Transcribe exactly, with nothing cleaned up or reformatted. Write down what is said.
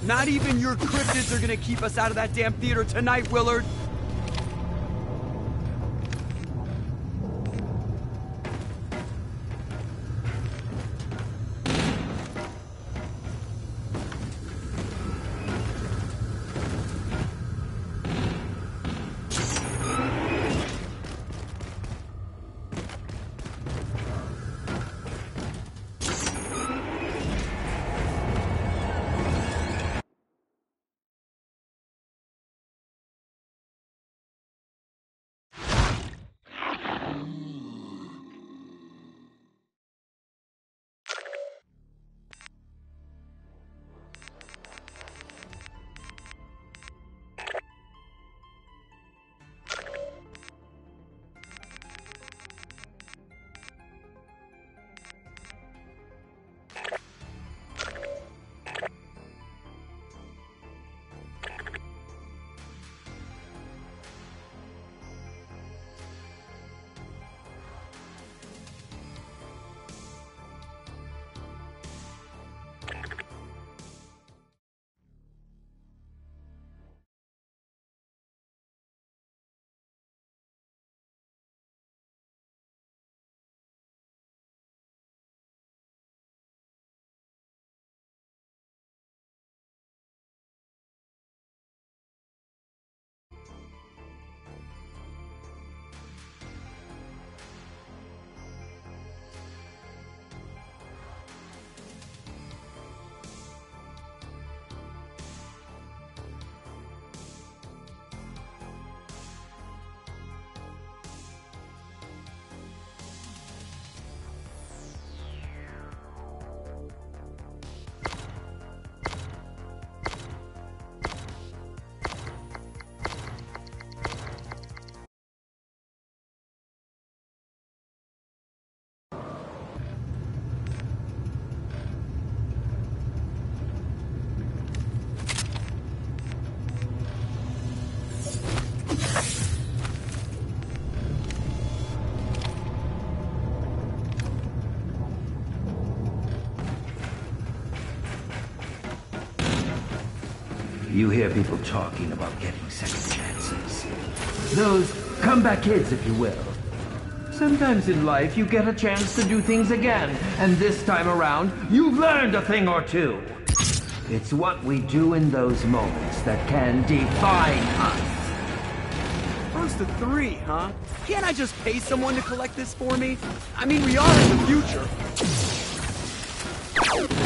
Not even your cryptids are gonna keep us out of that damn theater tonight, Willard! You hear people talking about getting second chances. Those comeback kids, if you will. Sometimes in life, you get a chance to do things again, and this time around, you've learned a thing or two. It's what we do in those moments that can define us. First of three, huh? Can't I just pay someone to collect this for me? I mean, we are in the future.